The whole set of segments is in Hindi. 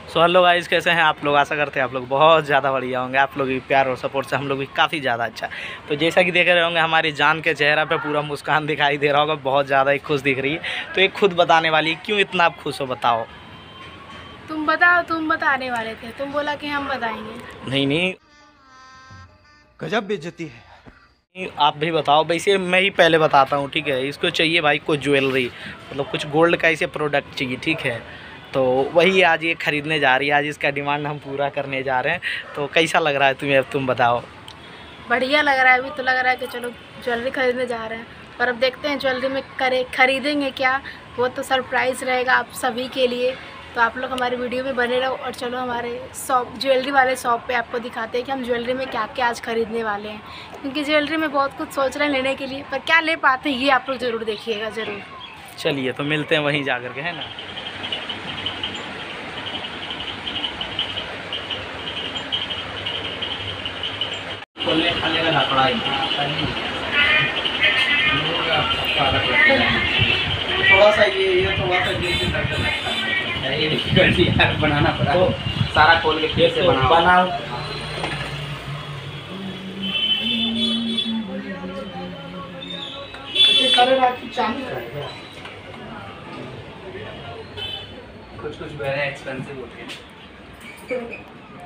सो हेलो गाइस, कैसे हैं आप लोग। आशा करते हैं आप लोग बहुत ज़्यादा बढ़िया होंगे। आप लोग की प्यार और सपोर्ट से हम लोग भी काफ़ी ज़्यादा अच्छा। तो जैसा कि देख रहे होंगे हमारी जान के चेहरा पे पूरा मुस्कान दिखाई दे रहा होगा, बहुत ज़्यादा ही खुश दिख रही है। तो ये खुद बताने वाली है, क्यों इतना आप खुश हो बताओ। तुम बताओ, तुम बताने वाले थे, तुम बोला कि हम बताएंगे। नहीं नहीं, गजब बेइज्जती है। आप भी बताओ। वैसे मैं ही पहले बताता हूँ, ठीक है। इसको चाहिए भाई कुछ ज्वेलरी, मतलब कुछ गोल्ड का इसे प्रोडक्ट चाहिए, ठीक है। तो वही आज ये ख़रीदने जा रही है, आज इसका डिमांड हम पूरा करने जा रहे हैं। तो कैसा लग रहा है तुम्हें, अब तुम बताओ। बढ़िया लग रहा है। अभी तो लग रहा है कि चलो ज्वेलरी खरीदने जा रहे हैं, पर अब देखते हैं ज्वेलरी में खरीदेंगे क्या। वो तो सरप्राइज़ रहेगा आप सभी के लिए। तो आप लोग हमारी वीडियो में बने रहो और चलो हमारे शॉप, ज्वेलरी वाले शॉप पे आपको दिखाते हैं कि हम ज्वेलरी में क्या क्या आज खरीदने वाले हैं। क्योंकि ज्वेलरी में बहुत कुछ सोच रहे हैं लेने के लिए, पर क्या ले पाते हैं ये आप लोग ज़रूर देखिएगा ज़रूर। चलिए तो मिलते हैं वहीं जा कर के, है ना। खोलने खाने का लफड़ा ही थोड़ा सा ये थोड़ा सा यार बनाना पड़ा तो सारा खोल के फिर से बनाओ। कुछ वेरी एक्सपेंसिव होते हैं।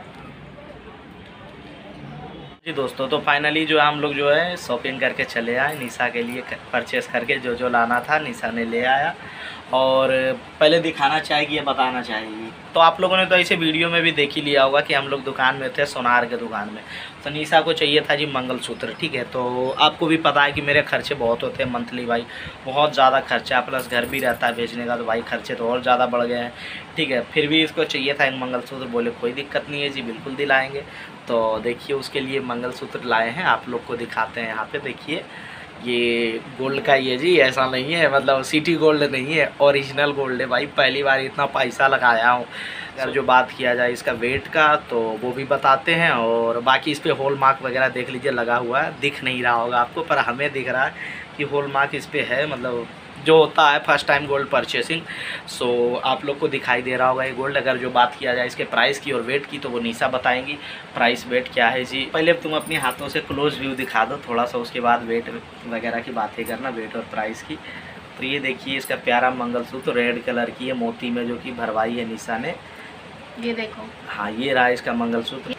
जी दोस्तों, तो फाइनली जो है हम लोग जो है शॉपिंग करके चले आए। निशा के लिए परचेस करके जो जो लाना था निशा ने ले आया। और पहले दिखाना चाहेगी या बताना चाहेगी। तो आप लोगों ने तो ऐसे वीडियो में भी देख ही लिया होगा कि हम लोग दुकान में थे, सोनार के दुकान में। तो निशा को चाहिए था जी मंगलसूत्र, ठीक है। तो आपको भी पता है कि मेरे खर्चे बहुत होते हैं मंथली भाई, बहुत ज़्यादा खर्चा, प्लस घर भी रहता है बेचने का, तो भाई खर्चे तो और ज़्यादा बढ़ गए हैं, ठीक है। फिर भी इसको चाहिए था एक मंगलसूत्र। बोले कोई दिक्कत नहीं है जी, बिल्कुल दिलाएंगे। तो देखिए उसके लिए मंगलसूत्र लाए हैं, आप लोग को दिखाते हैं। यहाँ पे देखिए ये गोल्ड का ही है जी, ऐसा नहीं है मतलब सिटी गोल्ड नहीं है, ओरिजिनल गोल्ड है भाई। पहली बार इतना पैसा लगाया हूँ। अगर जो बात किया जाए इसका वेट का तो वो भी बताते हैं, और बाकी इस पर हॉल मार्क वगैरह देख लीजिए लगा हुआ है। दिख नहीं रहा होगा आपको, पर हमें दिख रहा है कि हॉल मार्क इस पर है, मतलब जो होता है first time gold purchasing. So आप लोग को दिखाई दे रहा होगा ये गोल्ड। अगर जो बात किया जाए इसके प्राइस की और वेट की तो वो निशा बताएंगी प्राइस वेट क्या है जी। पहले तुम अपने हाथों से क्लोज व्यू दिखा दो थोड़ा सा, उसके बाद वेट वगैरह की बातें करना, वेट और प्राइस की। तो ये देखिए इसका प्यारा मंगलसूत्र रेड कलर की है, मोती में जो कि भरवाई है निशा ने। ये देखो, हाँ ये रहा इसका मंगलसूत्र।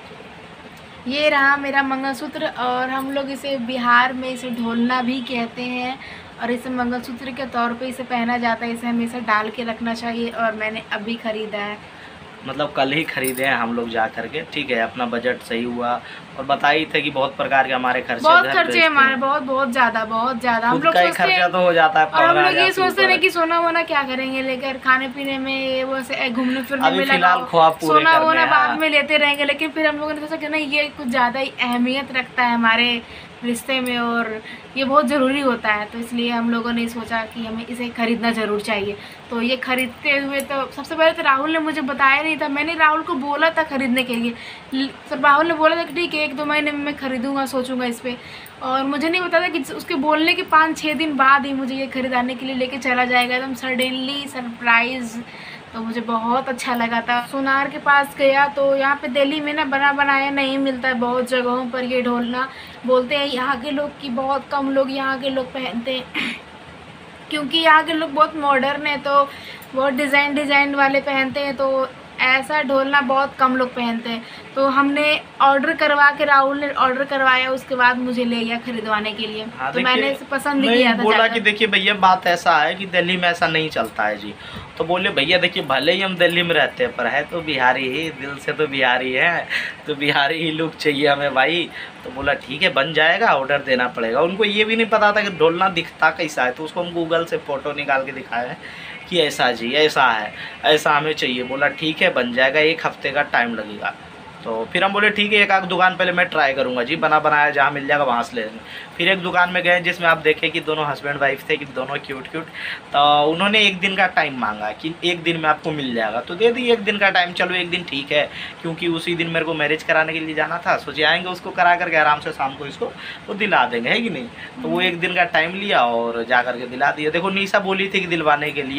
ये रहा मेरा मंगलसूत्र। और हम लोग इसे बिहार में इसे ढोलना भी कहते हैं, और इसे मंगलसूत्र के तौर पे इसे पहना जाता है। इसे हमेशा डाल के रखना चाहिए, और मैंने अभी ख़रीदा है, मतलब कल ही खरीदे हैं हम लोग जा करके, ठीक है। अपना बजट सही हुआ, और बताई थे कि बहुत प्रकार के हमारे खर्चे, बहुत खर्चे हमारे, बहुत ज़्यादा हम लोग सोचते खर्चा हैं। तो हो जाता है, और हम लोग ये सोचते हैं कि सोना वोना क्या करेंगे लेकर, खाने पीने में वो से घूमने फिरने में फिलहाल ख्वाब पूरे सोना करने वोना हैं। बाद में लेते रहेंगे। लेकिन फिर हम लोगों ने सोचा कि नहीं, ये कुछ ज़्यादा ही अहमियत रखता है हमारे रिश्ते में, और ये बहुत ज़रूरी होता है। तो इसलिए हम लोगों ने सोचा कि हमें इसे ख़रीदना ज़रूर चाहिए। तो ये ख़रीदते हुए तो सबसे पहले तो राहुल ने मुझे बताया नहीं था। मैंने राहुल को बोला था ख़रीदने के लिए, तो राहुल ने बोला था कि ठीक है 1-2 महीने में मैं ख़रीदूँगा, सोचूंगा इस पर। और मुझे नहीं पता था कि उसके बोलने के 5-6 दिन बाद ही मुझे ये खरीदाने के लिए लेके चला जाएगा, एकदम सडनली सरप्राइज़। तो मुझे बहुत अच्छा लगा था। सोनार के पास गया तो यहाँ पे दिल्ली में ना बना बनाया नहीं मिलता है बहुत जगहों पर ये ढोलना। बोलते हैं यहाँ के लोग कि बहुत कम लोग यहाँ के लोग पहनते हैं क्योंकि यहाँ के लोग बहुत मॉडर्न है, तो बहुत डिज़ाइन वाले पहनते हैं। तो ऐसा ढोलना बहुत कम लोग पहनते हैं। तो हमने ऑर्डर करवा के, राहुल ने ऑर्डर करवाया, उसके बाद मुझे ले गया खरीदवाने के लिए। हाँ, तो मैंने इसे पसंद किया था। बोला कि देखिए भैया बात ऐसा है कि दिल्ली में ऐसा नहीं चलता है जी। तो बोले भैया देखिए भले ही हम दिल्ली में रहते हैं पर है तो बिहारी ही, दिल से तो बिहारी है, तो बिहारी ही लुक चाहिए हमें भाई। तो बोला ठीक है बन जाएगा, ऑर्डर देना पड़ेगा। उनको ये भी नहीं पता था कि ढोलना दिखता कैसा है, तो उसको हम गूगल से फ़ोटो निकाल के दिखाए हैं कि ऐसा जी ऐसा है, ऐसा हमें चाहिए। बोला ठीक है बन जाएगा, 1 हफ्ते का टाइम लगेगा। तो फिर हम बोले ठीक है एक आध दुकान पहले मैं ट्राई करूँगा जी, बना बनाया जहाँ मिल जाएगा वहाँ से ले लेंगे। फिर एक दुकान में गए जिसमें आप देखें कि दोनों हस्बैंड वाइफ थे, कि दोनों क्यूट। तो उन्होंने 1 दिन का टाइम मांगा कि 1 दिन में आपको मिल जाएगा। तो दे दी 1 दिन का टाइम, चलो 1 दिन ठीक है, क्योंकि उसी दिन मेरे को मैरिज कराने के लिए जाना था। सोचे आएँगे उसको करा करके आराम से शाम को इसको वो दिला देंगे, है कि नहीं। तो वो 1 दिन का टाइम लिया और जा करके दिला दिया। देखो निशा बोली थी कि दिलवाने के लिए,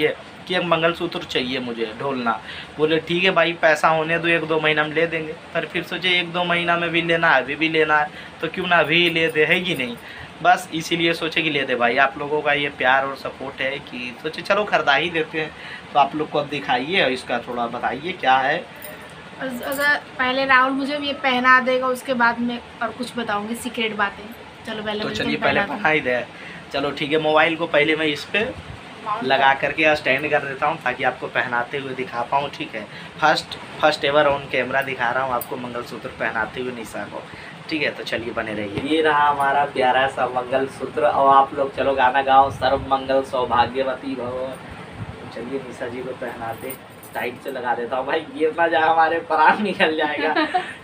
कि एक मंगलसूत्र चाहिए मुझे ढोलना। बोले ठीक है भाई, पैसा होने दो, 1-2 महीना में ले देंगे। पर फिर सोचे 1-2 महीना में भी लेना है, अभी भी लेना है, तो क्यों ना अभी ले दे, है कि नहीं। बस इसीलिए सोचे कि ले दे भाई। आप लोगों का ये प्यार और सपोर्ट है कि सोचे चलो खरीदा ही देते हैं। तो आप लोग को अब दिखाइए और इसका थोड़ा बताइए क्या है। अगर पहले राहुल मुझे ये पहना देगा, उसके बाद मैं और कुछ बताऊंगी सीक्रेट बातें। चलो पहले तो मुझे चलिए तुम पहले पहना दो। पहना ही दे। चलो ठीक है, मोबाइल को पहले मैं इस पे लगा करके स्टैंड कर देता हूँ ताकि आपको पहनाते हुए दिखा पाऊँ। ठीक है, फर्स्ट एवर ऑन कैमरा दिखा रहा हूँ आपको मंगलसूत्र पहनाते हुए निशा को। ठीक है, तो चलिए बने रहिए। ये रहा हमारा प्यारा सा मंगलसूत्र। और आप लोग चलो गाना गाओ, सर्व मंगल सौभाग्यवती भव। तो चलिए निशा जी को पहनाते, टाइट से लगा देता हूँ भाई, गिर ना जाए, हमारे प्राण निकल जाएगा।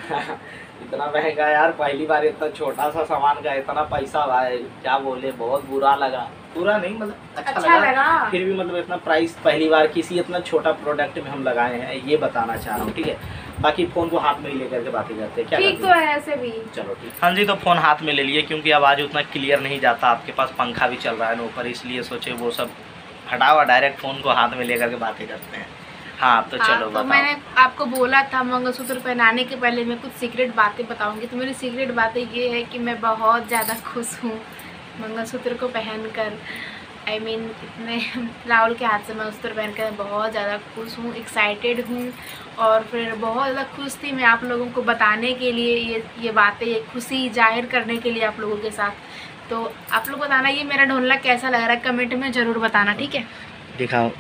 इतना महंगा यार, पहली बार इतना छोटा सा सामान का इतना पैसा भाई, क्या बोले, बहुत बुरा लगा। बुरा नहीं मतलब अच्छा लगा। फिर भी मतलब इतना प्राइस पहली बार किसी इतना छोटा प्रोडक्ट में हम लगाए हैं, ये बताना चाह रहा हूँ। ठीक है, बाकी फ़ोन को हाथ में ही लेकर के बातें करते हैं। क्या ठीक तो है ऐसे भी। चलो ठीक। हाँ जी, तो फ़ोन हाथ में ले लिए क्योंकि आवाज़ उतना क्लियर नहीं जाता। आपके पास पंखा भी चल रहा है ना ऊपर, इसलिए सोचे वो सब हटाओ, डायरेक्ट फ़ोन को हाथ में लेकर के बातें करते हैं। हाँ तो चलो तो बताओ। मैंने आपको बोला था मंगलसूत्र पहनाने के पहले मैं कुछ सीक्रेट बातें बताऊंगी। तो मेरी सीक्रेट बातें ये है कि मैं बहुत ज़्यादा खुश हूँ मंगलसूत्र को पहनकर। I mean, इतने राहुल के हाथ से मंगलसूत्र पहनकर बहुत ज़्यादा खुश हूँ, एक्साइटेड हूँ। और फिर बहुत ज़्यादा खुश थी मैं आप लोगों को बताने के लिए ये बातें, ये खुशी जाहिर करने के लिए आप लोगों के साथ। तो आप लोग बताना ये मेरा ढोलना कैसा लग रहा है, कमेंट में ज़रूर बताना। ठीक है, दिखाओ,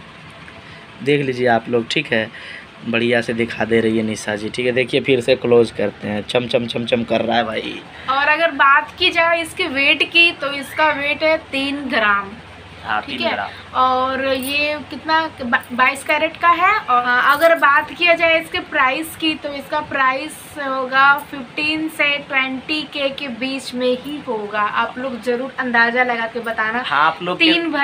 देख लीजिए आप लोग। ठीक है, बढ़िया से दिखा दे रही है निशा जी। ठीक है, देखिए फिर से क्लोज करते हैं, चम चम चम चम कर रहा है भाई। और अगर बात की जाए इसके वेट की, तो इसका वेट है 3 ग्राम। हाँ, ठीक 3 है, ग्राम। और ये कितना 22 कैरेट का है। और अगर बात किया जाए इसके प्राइस की, तो इसका प्राइस होगा 15 से 20K के बीच में ही होगा। आप लोग जरूर अंदाजा लगा के बताना। हाँ, आप लोग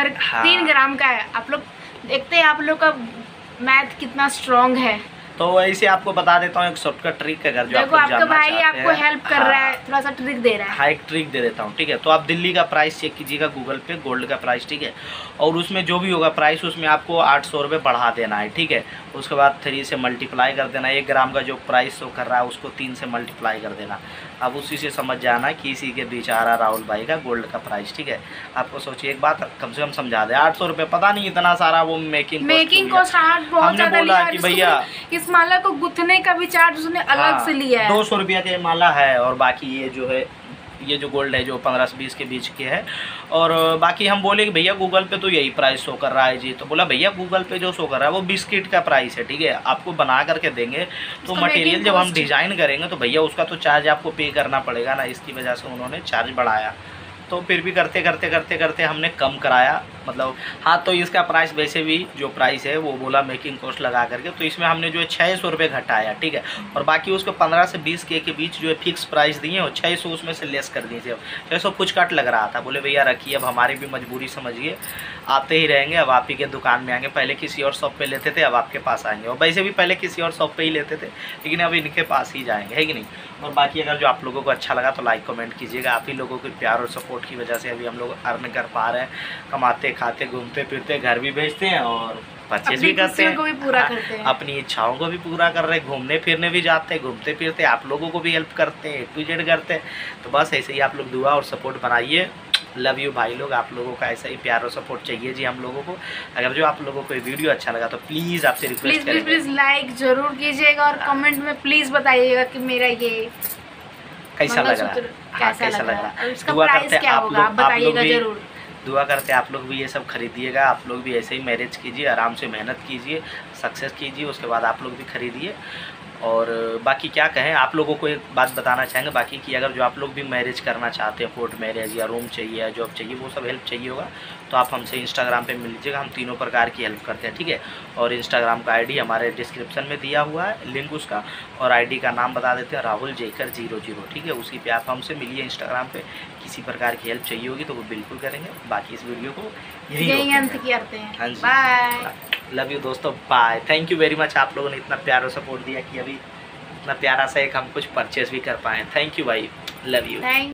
3 ग्राम का है। आप लोग देखते हैं आप लोग का मैथ कितना स्ट्रॉन्ग है। तो ऐसे आपको बता देता हूँ एक शॉर्टकट ट्रिक, अगर जो देखो आप आपका भाई आपको हेल्प कर रहा है, हाँ, थोड़ा सा ट्रिक दे रहा है। हाँ, एक ट्रिक दे देता हूँ। ठीक है, तो आप दिल्ली का प्राइस चेक कीजिएगा गूगल पे, गोल्ड का प्राइस। ठीक है, और उसमें जो भी होगा प्राइस, उसमें आपको 800 रुपये बढ़ा देना है। ठीक है, उसके बाद 3 से मल्टीप्लाई कर देना। 1 ग्राम का जो प्राइस शो कर रहा है उसको 3 से मल्टीप्लाई कर देना। अब उसी से समझ जाना कि इसी के बीच आ रहा राहुल भाई का गोल्ड का प्राइस। ठीक है, आपको सोचिए, एक बात कम से कम समझा दे, 800 रुपये, पता नहीं इतना सारा वो मेकिंग कॉस्ट बहुत ज़्यादा लिया है। कि भैया इस माला को गुथने का भी चार्ज उसने अलग से लिया है। 200 रुपया का माला है, और बाकी ये जो है, ये जो गोल्ड है जो 15 से 20 के बीच के है। और बाकी हम बोले कि भैया गूगल पे तो यही प्राइस शो कर रहा है जी। तो बोला भैया गूगल पे जो शो कर रहा है वो बिस्किट का प्राइस है। ठीक है, आपको बना करके देंगे, तो मटेरियल जब हम डिज़ाइन करेंगे तो भैया उसका तो चार्ज आपको पे करना पड़ेगा ना। इसकी वजह से उन्होंने चार्ज बढ़ाया। तो फिर भी करते करते हमने कम कराया, मतलब हाँ। तो इसका प्राइस वैसे भी जो प्राइस है वो बोला मेकिंग कॉस्ट लगा करके, तो इसमें हमने जो है 600 रुपये घटाया। ठीक है, और बाकी उसको 15 से 20K के बीच जो है फिक्स प्राइस दिए, और 600 उसमें से लेस कर दीजिए। अब 600 कुछ कट लग रहा था, बोले भैया रखिए, अब हमारी भी मजबूरी समझिए, आते ही रहेंगे, अब आप ही के दुकान में आएंगे। पहले किसी और शॉप पे लेते थे, अब आपके पास आएंगे। और वैसे भी पहले किसी और शॉप पे ही लेते थे, लेकिन अब इनके पास ही जाएंगे, है कि नहीं। और बाकी अगर जो आप लोगों को अच्छा लगा तो लाइक कमेंट कीजिएगा। आप ही लोगों के प्यार और सपोर्ट की वजह से अभी हम लोग अर्न कर पा रहे हैं, कमाते खाते घूमते फिरते, घर भी भेजते हैं और परचेज भी करते हैं, को भी पूरा करते हैं, अपनी इच्छाओं को भी पूरा कर रहे हैं, घूमने फिरने भी जाते हैं, घूमते फिरते आप लोगों को भी हेल्प करते हैं, A to Z करते हैं। तो बस ऐसे ही आप लोग दुआ और सपोर्ट बनाइए। लव यू भाई लोग, आप लोगों का ऐसा ही प्यार और सपोर्ट चाहिए जी हम लोगों को। अगर जो आप लोगों को ये वीडियो अच्छा लगा तो प्लीज़ आपसे रिक्वेस्ट करेंगे, प्लीज़ लाइक जरूर कीजिएगा, और कमेंट में प्लीज़ बताइएगा कि मेरा ये कैसा लग रहा है, कैसा लग रहा है। दुआ करते हैं आप लोग भी, दुआ करते हैं आप लोग भी ये सब खरीदिएगा। आप लोग भी ऐसे ही मैरिज कीजिए, आराम से मेहनत कीजिए, सक्सेस कीजिए, उसके बाद आप लोग भी खरीदिए। और बाकी क्या कहें, आप लोगों को एक बात बताना चाहेंगे बाकी कि अगर जो आप लोग भी मैरिज करना चाहते हैं, कोर्ट मैरिज या रूम चाहिए या जॉब चाहिए, वो सब हेल्प चाहिए होगा तो आप हमसे इंस्टाग्राम पे मिल लीजिएगा। हम तीनों प्रकार की हेल्प करते हैं। ठीक है, और इंस्टाग्राम का आईडी हमारे डिस्क्रिप्शन में दिया हुआ है, लिंक उसका, और आईडी का नाम बता देते हैं, राहुल जेकर 00। ठीक है, उसी पे आप हमसे मिलिए इंस्टाग्राम पे। किसी प्रकार की हेल्प चाहिए होगी तो वो बिल्कुल करेंगे। बाकी इस वीडियो को यही अंत करते हैं। हाँ जी, बाय, लव यू दोस्तों, bye. Thank you very much, आप लोगों ने इतना प्यार और सपोर्ट दिया कि अभी इतना प्यारा सा एक हम कुछ परचेस भी कर पाएँ। थैंक यू भाई, लव यू।